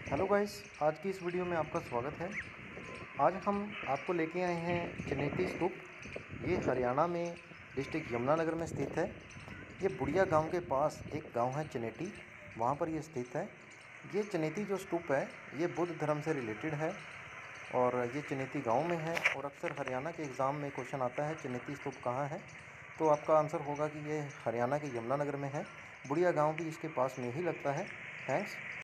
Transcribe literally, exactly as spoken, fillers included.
Hello guys, आज की इस वीडियो में आपका स्वागत है। आज हम आपको लेके आए हैं चनेटी स्तूप। ये हरियाणा में डिस्ट्रिक्ट यमुनानगर में स्थित है। ये बुढ़िया गांव के पास एक गांव है चनेटी, वहां पर ये स्थित है। ये चनेटी जो स्तूप है ये बुद्ध धर्म से रिलेटेड है और ये चनेटी गांव में है। और अक्सर हरियाणा के एग्ज़ाम में क्वेश्चन आता है चनेटी स्तूप कहाँ है, तो आपका आंसर होगा कि ये हरियाणा के यमुनानगर में है। बुढ़िया गाँव भी इसके पास में ही लगता है। थैंक्स।